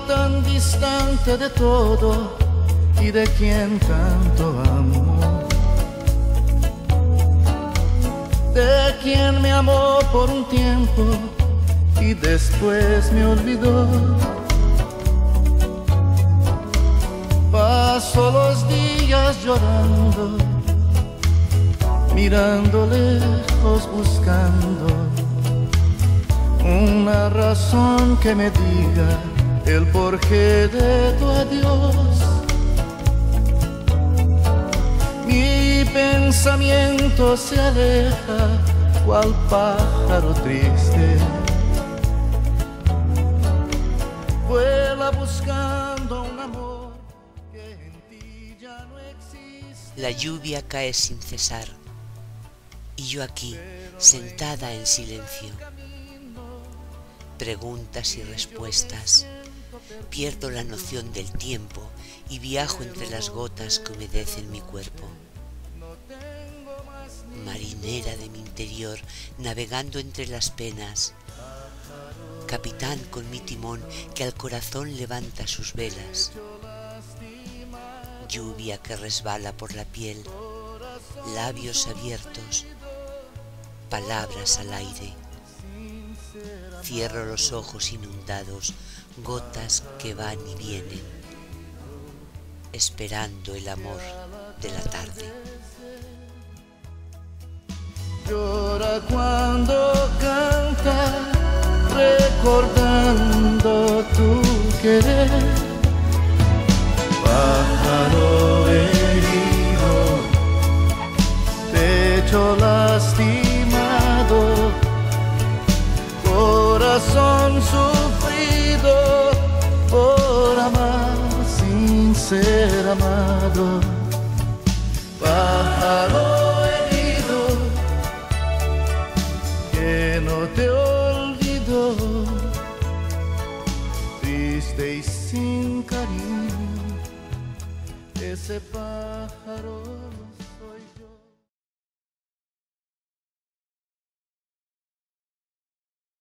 tan distante de todo y de quien tanto amo, de quien me amó por un tiempo y después me olvidó. Paso los días llorando, mirando lejos, buscando una razón que me diga el porqué de tu adiós. Mi pensamiento se aleja cual pájaro triste, vuela buscando un amor que en ti ya no existe. La lluvia cae sin cesar y yo aquí, sentada en silencio. Preguntas y respuestas, pierdo la noción del tiempo y viajo entre las gotas que humedecen mi cuerpo. Marinera de mi interior, navegando entre las penas, capitán con mi timón que al corazón levanta sus velas. Lluvia que resbala por la piel, labios abiertos, palabras al aire. Cierro los ojos inundados, gotas que van y vienen, esperando el amor de la tarde. Llora cuando canta, recordando tu querer. Pájaro herido, pecho lastimado, corazón sufrido por amar sin ser amado. Pájaro herido que no te olvidó, triste y sin cariño, ese pájaro